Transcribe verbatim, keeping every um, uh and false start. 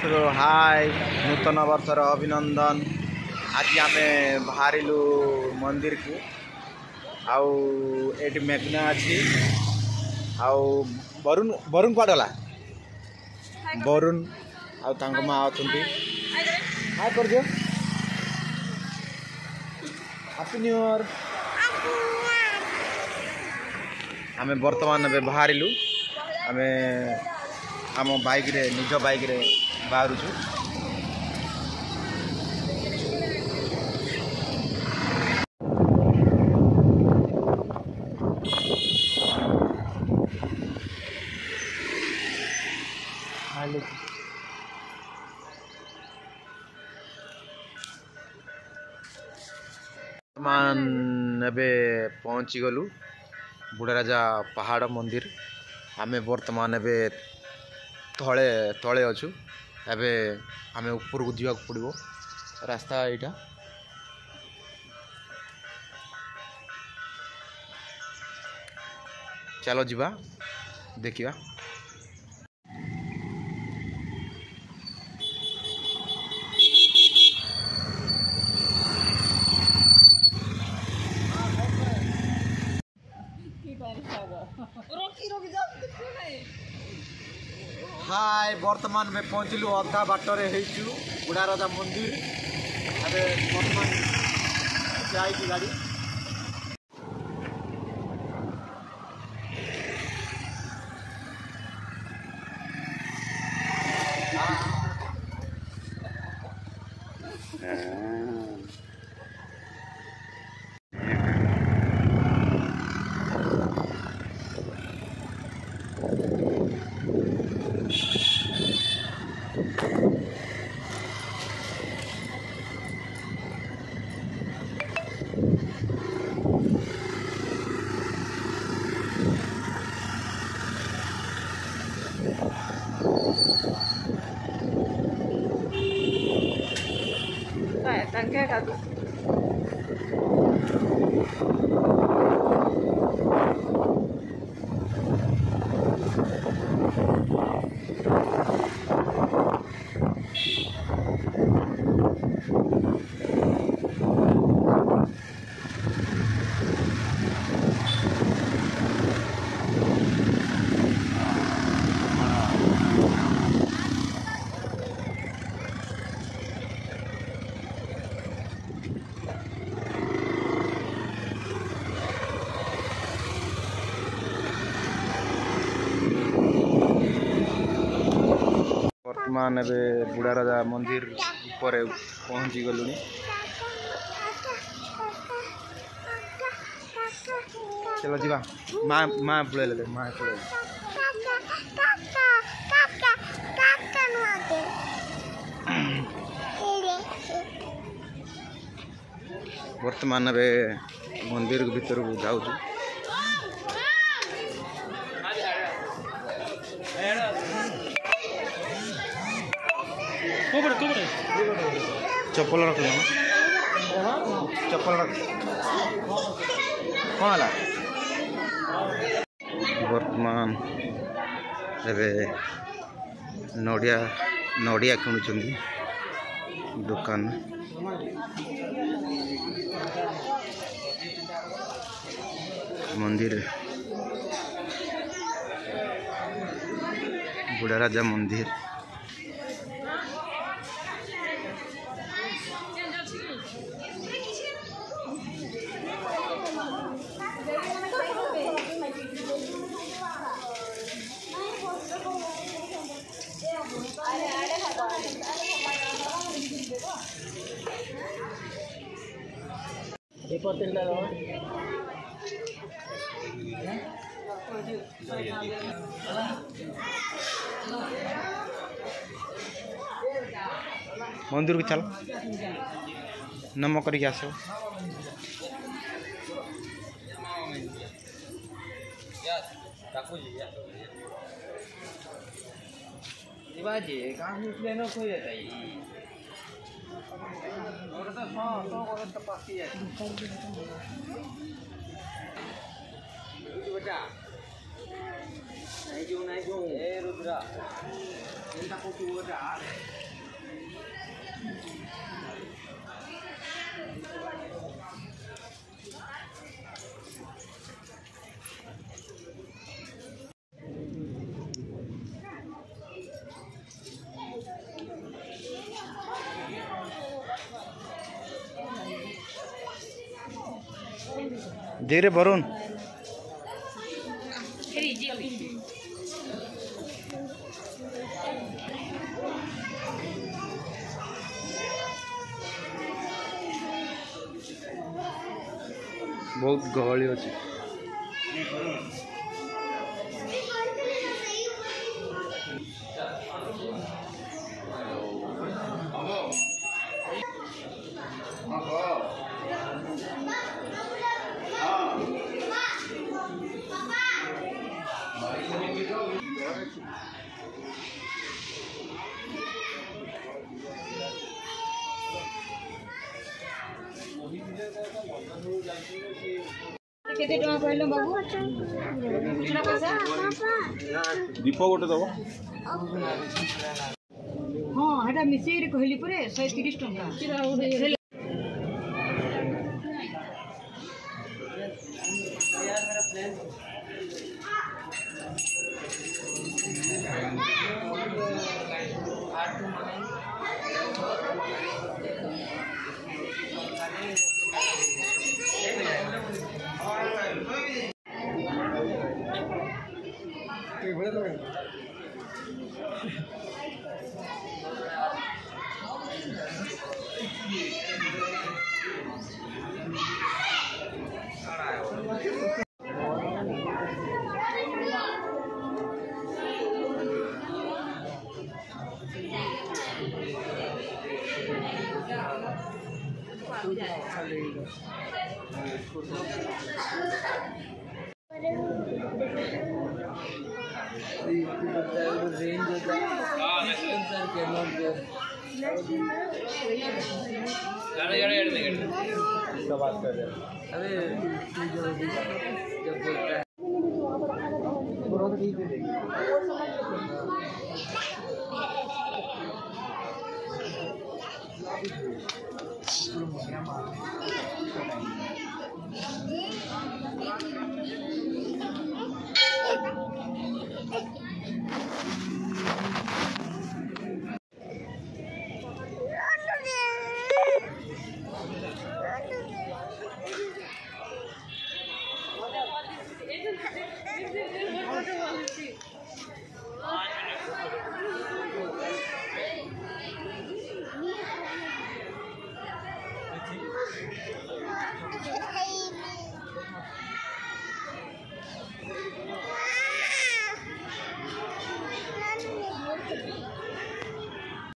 तरफ हाय नूतन वर्षर अभिनंदन। आज आम बाहरिलु मंदिर को आउ एटी मेघना अच्छी आउ बरुण बरुण कुआडला बरुण आउ माँ अच्छा हाय कर दियो हैप्पी न्यू ईयर। आम बर्तमान बाहरिलु आम आम बाइक रे निज बाइक रे बाहर मान एबे पहुँची गलु बुढ़ाराजा पहाड़ मंदिर। आमे वर्तमान एबे तले तले अच्छु एबे आमे ऊपर को जीवा पड़ो रास्ता यहाँ चलो जीवा देखिया। हाय वर्तमान में पहुँचलु अधा बाटरे हेचु बुढ़ा राजा मंदिर। अबे वर्तमान जाई गाड़ी वर्तमान एबे बुढ़ा राजा मंदिर ऊपर पहुंची गलु। चलो जीवा माँ माँ बुले ले माँ बुले वर्तमान एबे मंदिर भीतर को जाऊ चप्पल रख चप्पल रख कौन है वर्तमान एबे नड़िया नड़िया किणुं दुकान मंदिर बुढ़ा राजा मंदिर। मंदिर को चलो नम करके आसो। धीरे वरुण बहुत गहली अच्छी केते टका कहलो बाबू कितना पैसा दीप गोटे दबो हां हेटा मिसेई रे कहली परे एक सौ तीस टका बात कर रहे अरे जब बोलता है Hey.